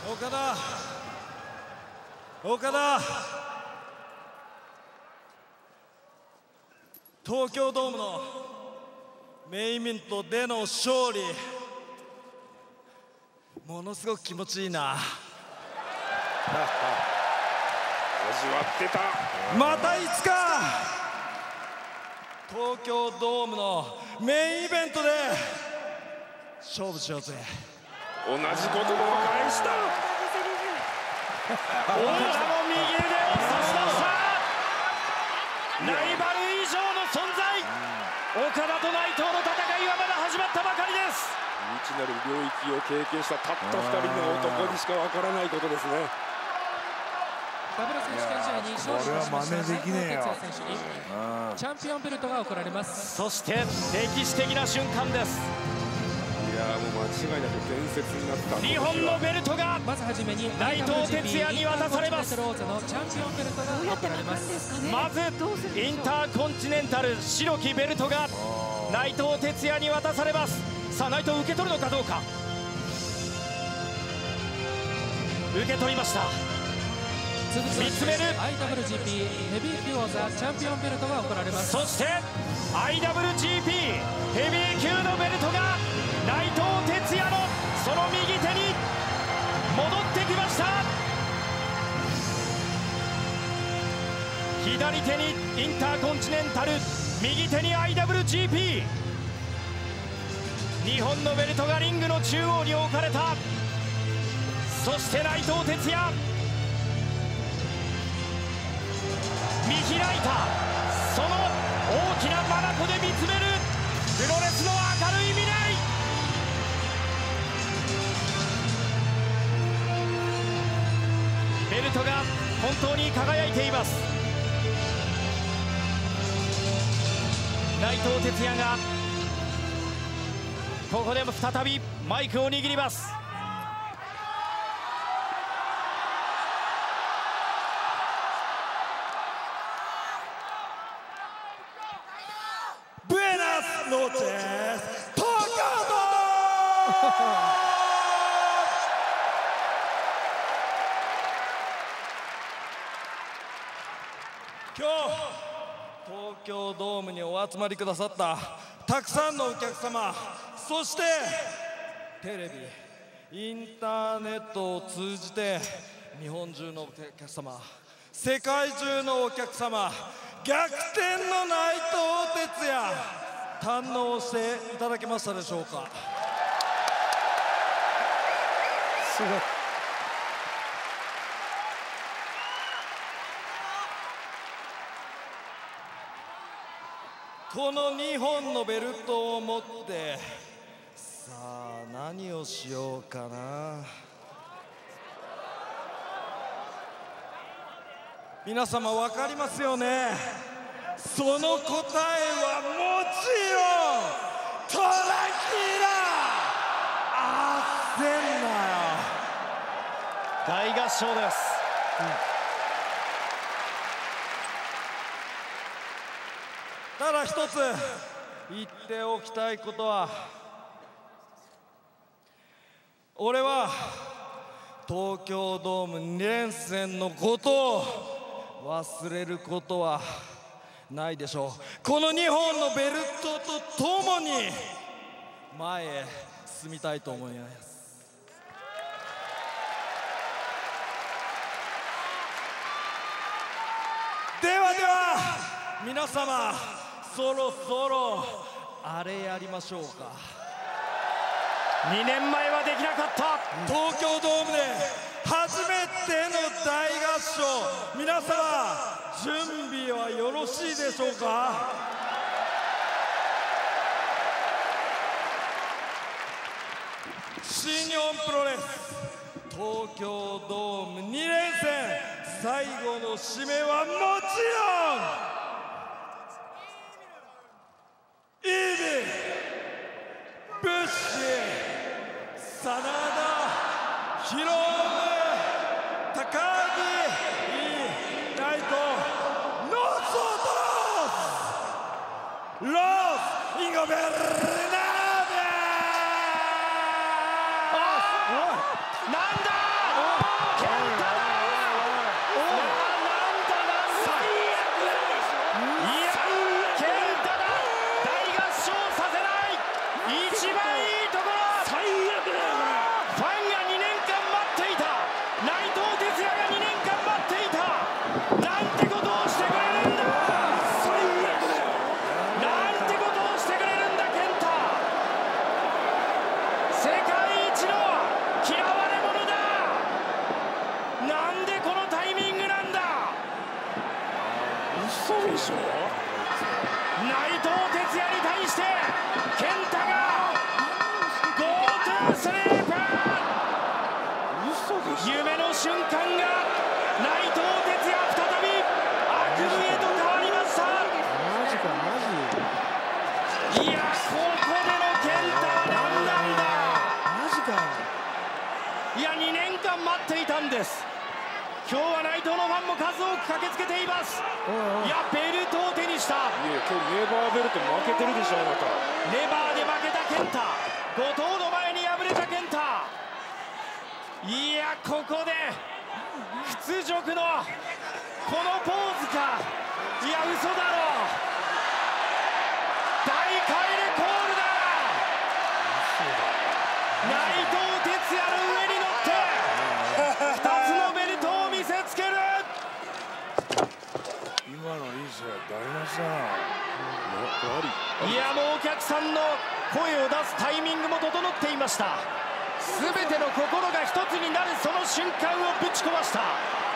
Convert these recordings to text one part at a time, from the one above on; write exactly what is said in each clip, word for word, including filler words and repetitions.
岡田岡田東京ドームのメインイベントでの勝利、ものすごく気持ちいいな。 味わってた。 またいつか東京ドームのメインイベントで勝負しようぜ。 同じ言葉を返した。 大田も右腕を差し出した。ライバル以上の存在、岡田と内藤の戦いはまだ始まったばかりです。 未知なる領域を経験したたったふたりの男にしかわからないことですね。 ダブル選手権試合に勝利しました内藤哲也選手にチャンピオンベルトが贈られます。 そして歴史的な瞬間です。 いやもう間違いなく伝説になった日本のベルトがまずはじめに内藤哲也に渡されます。 ローズのチャンピオンベルトが贈られます。 まずインターコンチネンタル白きベルトが内藤哲也に渡されます。さあ内藤受け取るのかどうか。受け取りました。 続き見つめるアイダブリュージーピー ヘビー級王座チャンピオンベルトが贈られます。 そして アイダブリュージーピー ヘビー級のベルトが内藤哲也のその右手に戻ってきました。左手にインターコンチネンタル、右手に アイダブリュージーピー、 日本のベルトがリングの中央に置かれた。そして内藤哲也見開いた、その大きな眼で見つめるプロレスの明るい未来。ベルトが本当に輝いています。内藤哲也がここでも再びマイクを握ります。 ブエナスノーチェス東京ドーム今日東京ドームにお集まりくださったたくさんのお客様、そしてテレビ、インターネットを通じて日本中のお客様、世界中のお客様、逆転の内藤哲也堪能していただけましたでしょうか。 すごい。 このにほんのベルトを持ってさあ何をしようかな。皆様分かりますよね。その答えはもちろんトラキラ焦んなよ。 大合唱です、 うん、ただ一つ言っておきたいことは、俺は東京ドームに連戦のことを忘れることはないでしょう。このにほんのベルトとともに前へ進みたいと思います。ではでは皆様、そろそろあれやりましょうか。 にねんまえはできなかった東京ドームで初めての大合唱、皆様準備はよろしいでしょうか。新日本プロレス東京ドームに連戦最後の締めはもちろんイービー、ブッシー、真田、ヒロム、高木、ナイト、ノースオートロース、ロース、インゴベルナーデなんだ番いいところ。 最悪だよファンがにねんかん待っていた。内藤哲也がにねんかん待っていた。なんてことをしてくれるんだ。 最悪だよ。 なんてことをしてくれるんだ健太。世界一の嫌われ者だ。なんでこのタイミングなんだ。 嘘でしょ。 内藤哲也に対して健太が ゴートゥー スリーパー。 嘘でしょ。 夢の瞬間が内藤哲也再び悪夢へと変わりました。 マジかマジ。 いやここでの健太は何なんだ。 マジか。 いやにねんかん待っていたんです。今日は内藤のファンも数多く駆けつけています。いやベルトを手にした。 いや今日ネバーベルト負けてるでしょあなた。 ネバーで負けた健太、後藤の前に敗れた健太。いやここで屈辱のこのポーズか。いや嘘だろ。大会レコールだ。内藤哲也の上に乗ってふたつのベルトを見せつける。 今のいい試合台無しだな。 いやもうお客さんの声を出すタイミングも整っていました。全ての心が一つになるその瞬間をぶち壊した。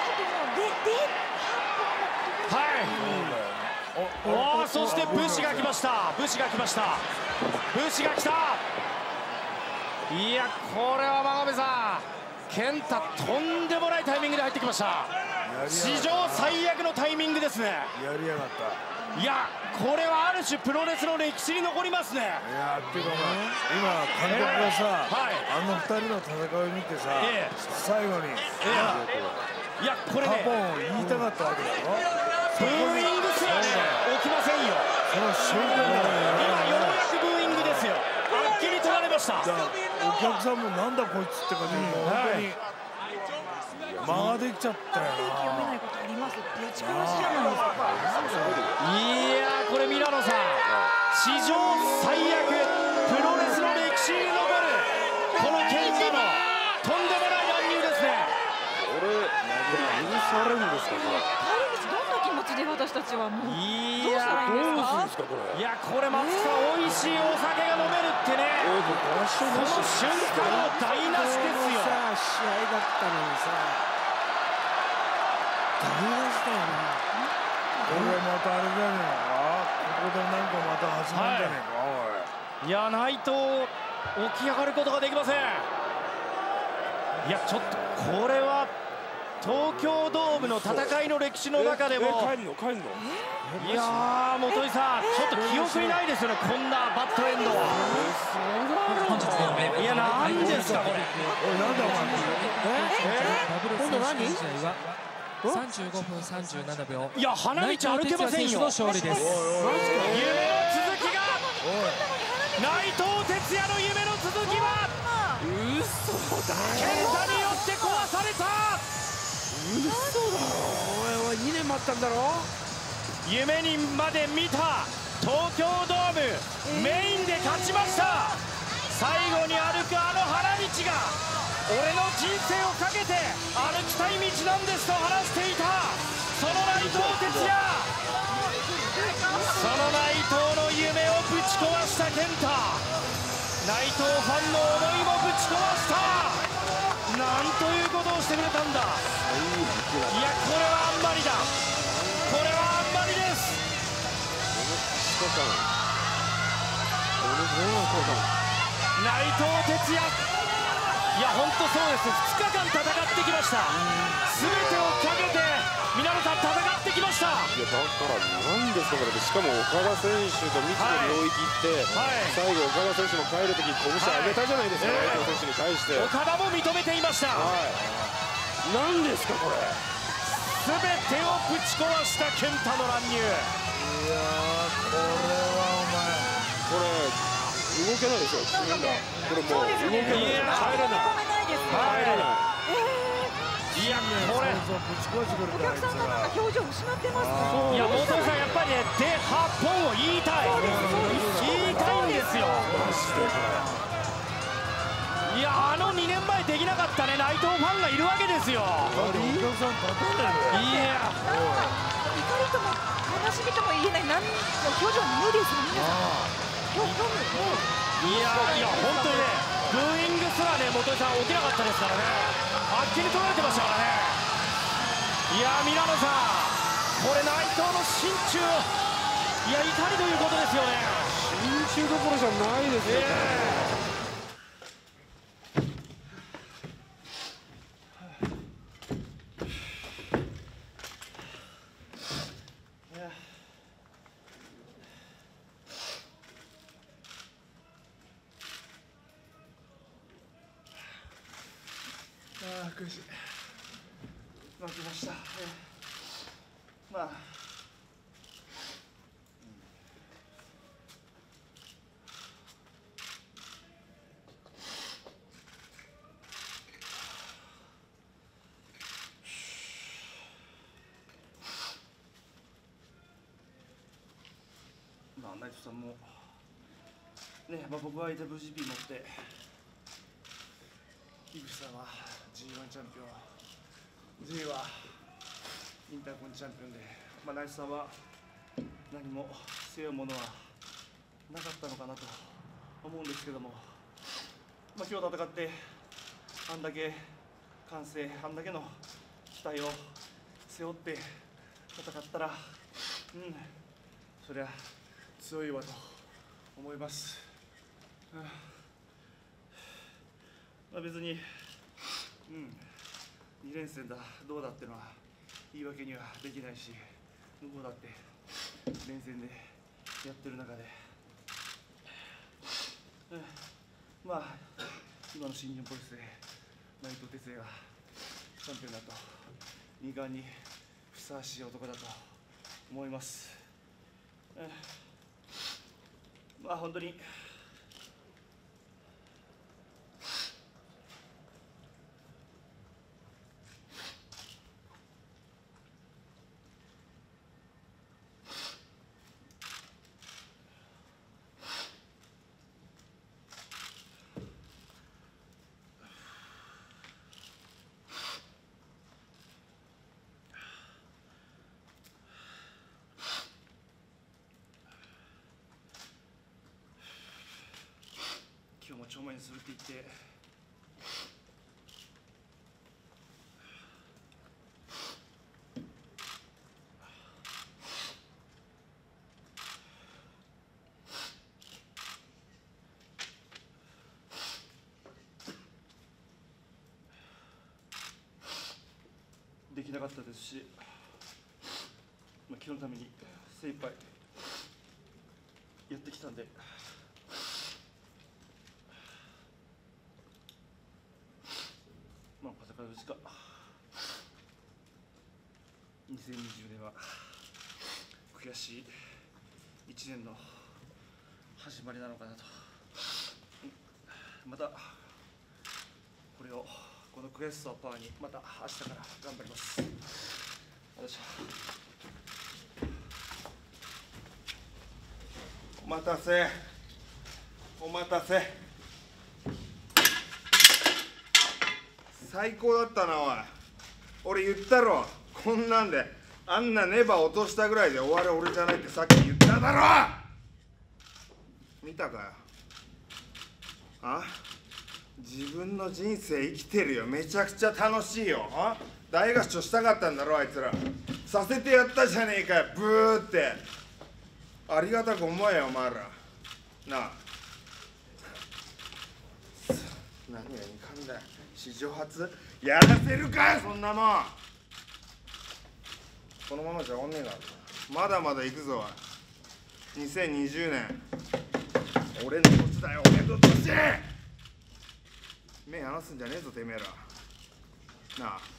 はい、おお、そして武士が来ました。武士が来ました武士が来た。いやこれは真鍋さん、健太とんでもないタイミングで入ってきました。史上最悪のタイミングですね。 やりやがった。 いやこれはある種プロレスの歴史に残りますね。 いやっていうか今監督がさ、 はい、 あの二人の戦いを見てさ、 ええ、 最後に、ええ、いやこれねカポンを言いたかったわけだろ。 ブーイングすらね起きませんよ。 その瞬間だ今ようやくブーイングですよ。あっきり取られました。 お客さんもなんだこいつって感じで、もう本当に間ができちゃったよな。 いやこれミラノさん、史上最悪プロレスの歴史に残るこの健太のとんでもない乱入ですね。 これ許されるんですかこれ。 帰り道どんな気持ちで私たちはもういどうしたらいいんですか。 どうするんですかこれ。 いやこれ松木さん、美味しいお酒が飲めるってね、その瞬間の台無しですよ。 さ試合だったのにさ、台無しだよな。これまたあれじゃねえか。ここでなんかまた始まるんじゃねえか、おい。 いや内藤起き上がることができません。いやちょっとこれは東京ドームの戦いの歴史の中でも、 帰るの帰るの。 いやー本井さん、ちょっと記憶にないですよね、こんなバッドエンドは。いやなんですかこれ。 おいなんだお前。 ダブルス選手試合はさんじゅうごふんさんじゅうななびょう。 いや花道歩けませんよ。 の勝利です。 夢の続きが、内藤哲也の夢の続きは嘘だ。健太によって壊された。 嘘だろ。おいおいにねん待ったんだろ。 夢にまで見た東京ドーム、メインで勝ちました。最後に歩くあの花道が俺の人生をかけて歩きたい道なんですと話していた、その内藤哲也、その内藤の夢をぶち壊した健太。内藤ファンの思いもぶち壊した。なんということをしてくれたんだ。いやこれはあんまりだ、これはあんまりです。内藤哲也、いや本当そうです。ふつかかん戦ってきました。全てをかけて皆さん戦ってきました。 いやだからなんですかこれ。しかも岡田選手と未知の領域行って、はい、最後岡田選手も帰るとき拳上げたじゃないですか、はい、内藤選手に対して。 岡田も認めていました。 はい、なんですかこれ。 全てをぶち壊した健太の乱入。いやーこれはお前これ動けないですよ。これもう動けない。 いや入れない。入れない。 いいやこれお客さんがなんか表情失ってますね。 いや元井さんやっぱりねではっぽんを言いたい言いたいんですよ。いやあのにねんまえできなかったね内藤ファンがいるわけですよ。 お客さん立てないよ。 いや怒りとも悲しみとも言えない何の表情無ですよ皆さん。今日もいやいや本当にねブーイングすらね元井さん起きなかったですからね。あっきり取られてましたからね。いやミラノさんこれ内藤の心中いや怒りということですよね。 心中どころじゃないですよね、 えーああ苦しい。負けました。まあまあナイトさんもね、まあ、僕は ダブリュージーピー 持って樋口さんは ジーワン チャンピオン G はインターコンチャンピオンで、まあ、ナイトさんは何も背負うものはなかったのかなと思うんですけども、まあ、今日戦ってあんだけ歓声あんだけの期待を背負って戦ったらうんそりゃ強いわと思います。うんまあ、別に、うん、に連戦だどうだってのは言い訳にはできないし、向こうだって連戦でやってる中で、うん、まあ今の新日本プロレスで内藤哲也がチャンピオンだと二冠にふさわしい男だと思います。うん、まあ本当に今日も超前にするって言ってできなかったですし、まあ、今日のために精一杯やってきたんで。まあ、まさかうちかにせんにじゅうねんは悔しいいちねんの始まりなのかなと、またこれをこの悔しさをパワーにまた明日から頑張ります。お待たせお待たせ最高だったなおい。俺言ったろこんなんであんなネバ落としたぐらいで終わる俺じゃないってさっき言っただろ。見たかよ。あ自分の人生生きてるよ。めちゃくちゃ楽しいよ。あ大合唱したかったんだろあいつら。させてやったじゃねえかよブーって。ありがたく思えよお前らなあ。何がいかんだよ史上初やらせるかよそんなもん。このままじゃ終わんねえからまだまだ行くぞ。にせんにじゅうねん俺の年だよ俺の年。目離すんじゃねえぞてめえらなあ。